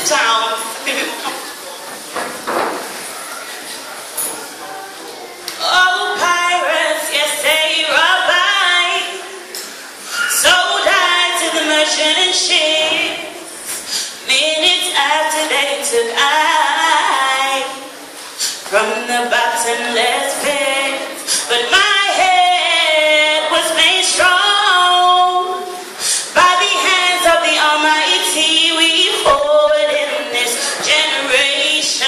sounds. Oh, pirates, yes, they robbed by, sold out to the merchant and ships. Minutes after they took I from the bottomless pit, but my head was made strong by the hands of the Almighty. We forward in this generation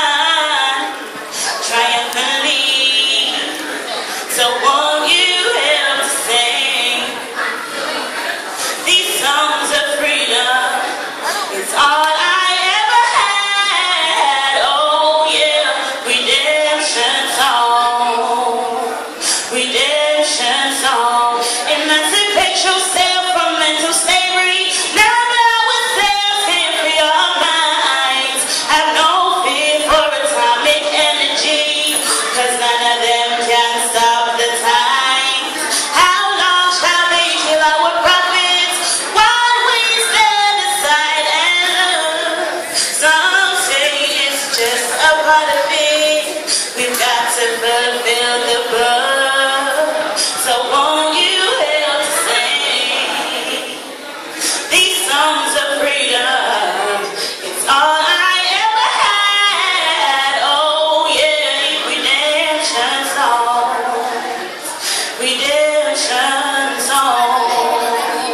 triumphantly. So won't you help to sing these songs of freedom? It's all I ever had. Oh yeah, redemption song, redemption song. Emancipate yourself from mental slavery. Now that ourselves can free our minds. Have no fear for atomic energy, 'cause none of them can stop the time. How long shall they kill our prophets while we stand aside and look? Some say it's just a part of it. We've got to fulfill the book. So won't you help to sing these songs of freedom? It's all I ever had. Oh yeah, redemption song, redemption song.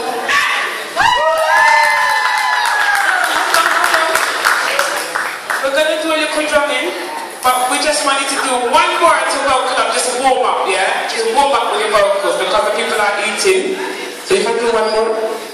We're going to do a little drumming, but we just wanted to do one more to welcome, just warm up, yeah? Just warm up with your vocals because the people are eating. So if I do one more.